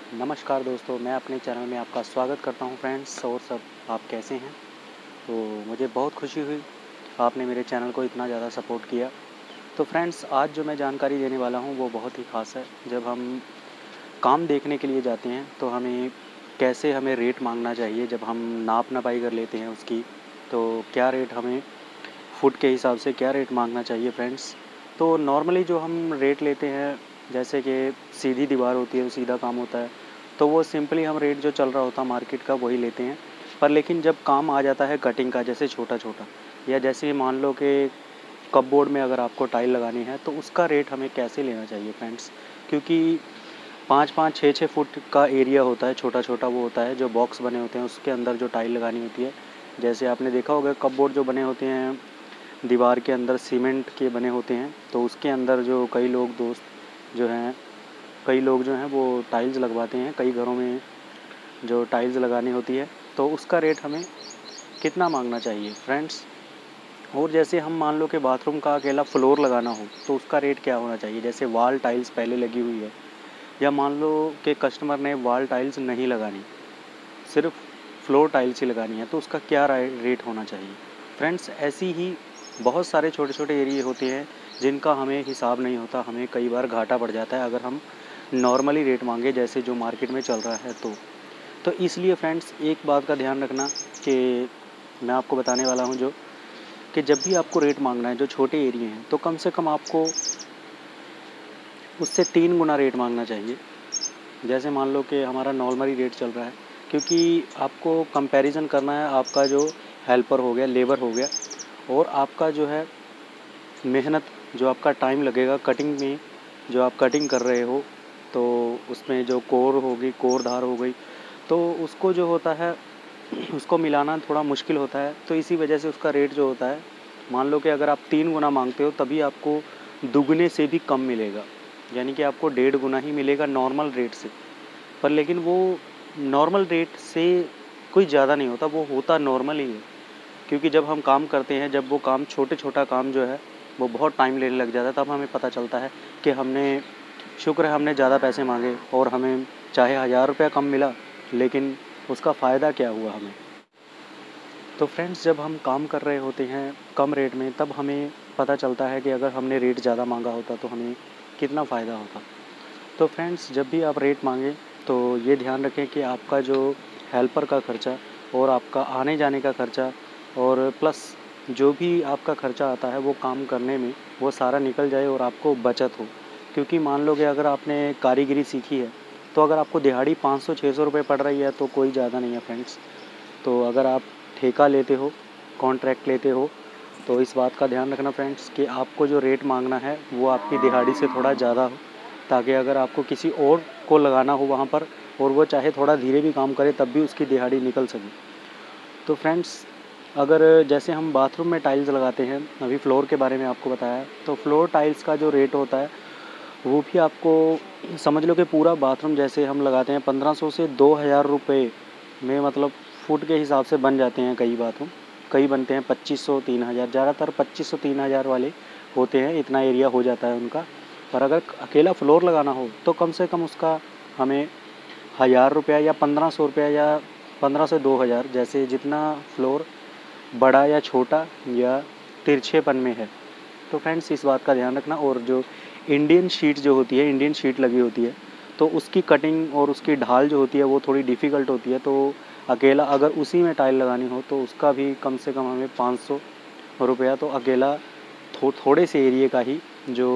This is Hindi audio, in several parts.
नमस्कार दोस्तों, मैं अपने चैनल में आपका स्वागत करता हूं फ्रेंड्स। और सब आप कैसे हैं? तो मुझे बहुत खुशी हुई आपने मेरे चैनल को इतना ज़्यादा सपोर्ट किया। तो फ्रेंड्स, आज जो मैं जानकारी देने वाला हूं वो बहुत ही ख़ास है। जब हम काम देखने के लिए जाते हैं तो हमें रेट मांगना चाहिए। जब हम नाप नपाई कर लेते हैं उसकी, तो क्या रेट हमें फुट के हिसाब से क्या रेट मांगना चाहिए फ्रेंड्स। तो नॉर्मली जो हम रेट लेते हैं, जैसे कि सीधी दीवार होती है वो सीधा काम होता है, तो वो सिंपली हम रेट जो चल रहा होता है मार्केट का वही लेते हैं। पर लेकिन जब काम आ जाता है कटिंग का, जैसे छोटा छोटा, या जैसे मान लो कि कपबोर्ड में अगर आपको टाइल लगानी है तो उसका रेट हमें कैसे लेना चाहिए फ्रेंड्स। क्योंकि 5-5 6-6 फुट का एरिया होता है, छोटा छोटा वो होता है, जो बॉक्स बने होते हैं उसके अंदर जो टाइल लगानी होती है। जैसे आपने देखा होगा कपबोर्ड जो बने होते हैं दीवार के अंदर सीमेंट के बने होते हैं, तो उसके अंदर जो कई लोग जो हैं वो टाइल्स लगवाते हैं। कई घरों में जो टाइल्स लगानी होती है तो उसका रेट हमें कितना मांगना चाहिए फ्रेंड्स। और जैसे हम मान लो कि बाथरूम का अकेला फ्लोर लगाना हो तो उसका रेट क्या होना चाहिए। जैसे वॉल टाइल्स पहले लगी हुई है, या मान लो कि कस्टमर ने वॉल टाइल्स नहीं लगानी, सिर्फ फ्लोर टाइल्स ही लगानी है, तो उसका क्या रेट होना चाहिए फ्रेंड्स। ऐसी ही बहुत सारे छोटे छोटे एरिए होते हैं जिनका हमें हिसाब नहीं होता। हमें कई बार घाटा पड़ जाता है अगर हम नॉर्मली रेट मांगे, जैसे जो मार्केट में चल रहा है। तो इसलिए फ्रेंड्स एक बात का ध्यान रखना कि मैं आपको बताने वाला हूँ जो कि जब भी आपको रेट मांगना है जो छोटे एरिए हैं, तो कम से कम आपको उससे 3 गुना रेट मांगना चाहिए। जैसे मान लो कि हमारा नॉर्मली रेट चल रहा है, क्योंकि आपको कंपैरिजन करना है आपका जो हेल्पर हो गया, लेबर हो गया, और आपका जो है मेहनत, जो आपका टाइम लगेगा कटिंग में, जो आप कटिंग कर रहे हो, तो उसमें जो कोर होगी, कोर धार हो गई, तो उसको जो होता है उसको मिलाना थोड़ा मुश्किल होता है। तो इसी वजह से उसका रेट जो होता है, मान लो कि अगर आप 3 गुना मांगते हो तभी आपको दुगने से भी कम मिलेगा, यानी कि आपको 1.5 गुना ही मिलेगा नॉर्मल रेट से। पर लेकिन वो नॉर्मल रेट से कोई ज़्यादा नहीं होता, वो होता नॉर्मल ही है। क्योंकि जब हम काम करते हैं, जब वो काम छोटा काम जो है वो बहुत टाइम लेने लग जाता है, तब हमें पता चलता है कि शुक्र है हमने ज़्यादा पैसे मांगे और हमें चाहे 1000 रुपया कम मिला, लेकिन उसका फ़ायदा क्या हुआ हमें। तो फ्रेंड्स, जब हम काम कर रहे होते हैं कम रेट में, तब हमें पता चलता है कि अगर हमने रेट ज़्यादा मांगा होता तो हमें कितना फ़ायदा होता। तो फ्रेंड्स, जब भी आप रेट मांगें तो ये ध्यान रखें कि आपका जो हेल्पर का खर्चा और आपका आने जाने का खर्चा, और प्लस जो भी आपका खर्चा आता है वो काम करने में, वो सारा निकल जाए और आपको बचत हो। क्योंकि मान लो कि अगर आपने कारीगरी सीखी है, तो अगर आपको दिहाड़ी 500-600 रुपये पड़ रही है तो कोई ज़्यादा नहीं है फ्रेंड्स। तो अगर आप ठेका लेते हो, कॉन्ट्रैक्ट लेते हो, तो इस बात का ध्यान रखना फ्रेंड्स कि आपको जो रेट मांगना है वो आपकी दिहाड़ी से थोड़ा ज़्यादा हो, ताकि अगर आपको किसी और को लगाना हो वहाँ पर, और वो चाहे थोड़ा धीरे भी काम करे, तब भी उसकी दिहाड़ी निकल सके। तो फ्रेंड्स, अगर जैसे हम बाथरूम में टाइल्स लगाते हैं, अभी फ्लोर के बारे में आपको बताया, तो फ्लोर टाइल्स का जो रेट होता है वो भी आपको समझ लो कि पूरा बाथरूम जैसे हम लगाते हैं 1500 से 2000 रुपये में, मतलब फुट के हिसाब से बन जाते हैं कई बाथरूम। कई बनते हैं 2500-3000, ज़्यादातर 2500-3000 वाले होते हैं, इतना एरिया हो जाता है उनका। पर अगर अकेला फ्लोर लगाना हो तो कम से कम उसका हमें 1000 रुपया या 1500 रुपया, या 15 से 2000, जैसे जितना फ्लोर बड़ा या छोटा या तिरछेपन में है। तो फ्रेंड्स इस बात का ध्यान रखना। और जो इंडियन शीट जो होती है, इंडियन शीट लगी होती है, तो उसकी कटिंग और उसकी ढाल जो होती है वो थोड़ी डिफ़िकल्ट होती है। तो अकेला अगर उसी में टाइल लगानी हो तो उसका भी कम से कम हमें 500 रुपया, तो अकेला थोड़े से एरिए का ही, जो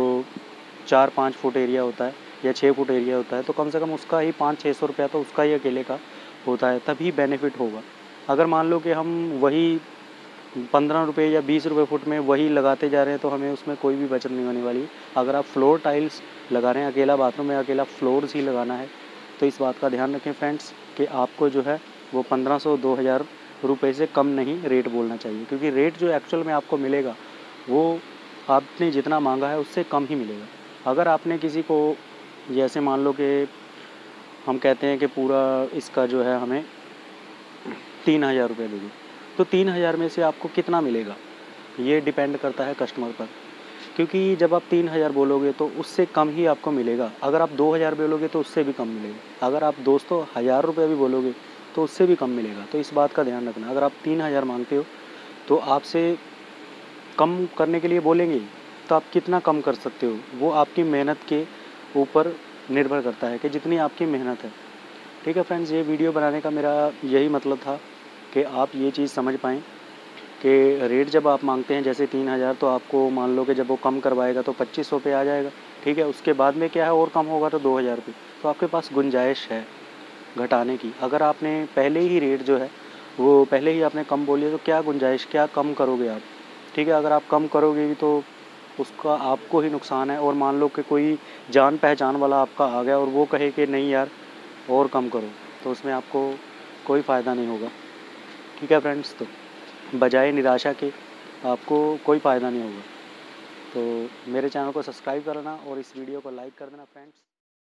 4-5 फुट एरिया होता है या 6 फुट एरिया होता है, तो कम से कम उसका ही 500-600 रुपया तो उसका ही अकेले का होता है, तभी बेनिफिट होगा। अगर मान लो कि हम वही 15 रुपये या 20 रुपये फुट में वही लगाते जा रहे हैं, तो हमें उसमें कोई भी बचत नहीं होने वाली। अगर आप फ्लोर टाइल्स लगा रहे हैं, अकेला बाथरूम में अकेला फ्लोर्स ही लगाना है, तो इस बात का ध्यान रखें फ्रेंड्स कि आपको जो है वो 1500-2000 रुपये से कम नहीं रेट बोलना चाहिए। क्योंकि रेट जो एक्चुअल में आपको मिलेगा वो आपने जितना मांगा है उससे कम ही मिलेगा। अगर आपने किसी को, जैसे मान लो कि हम कहते हैं कि पूरा इसका जो है हमें 3000 रुपये देंगे, तो 3000 में से आपको कितना मिलेगा ये डिपेंड करता है कस्टमर पर। क्योंकि जब आप 3000 बोलोगे तो उससे कम ही आपको मिलेगा। अगर आप 2000 बोलोगे तो उससे भी कम मिलेगा। अगर आप दोस्तों 1000 रुपये भी बोलोगे तो उससे भी कम मिलेगा। तो इस बात का ध्यान रखना। अगर आप 3000 मांगते हो तो आपसे कम करने के लिए बोलेंगे तो आप कितना कम कर सकते हो, वो आपकी मेहनत के ऊपर निर्भर करता है कि जितनी आपकी मेहनत है। ठीक है फ्रेंड्स, ये वीडियो बनाने का मेरा यही मतलब था कि आप ये चीज़ समझ पाएँ कि रेट जब आप मांगते हैं जैसे 3000, तो आपको मान लो कि जब वो कम करवाएगा तो 2500 पे आ जाएगा। ठीक है, उसके बाद में क्या है, और कम होगा तो 2000 पे। तो आपके पास गुंजाइश है घटाने की। अगर आपने पहले ही रेट जो है वो पहले ही आपने कम बोली है तो क्या गुंजाइश, क्या कम करोगे आप। ठीक है, अगर आप कम करोगे भी तो उसका आपको ही नुकसान है। और मान लो कि कोई जान पहचान वाला आपका आ गया और वो कहे कि नहीं यार और कम करो, तो उसमें आपको कोई फ़ायदा नहीं होगा। ठीक है फ्रेंड्स, तो बजाय निराशा के आपको कोई फ़ायदा नहीं होगा। तो मेरे चैनल को सब्सक्राइब करना और इस वीडियो को लाइक कर देना फ्रेंड्स।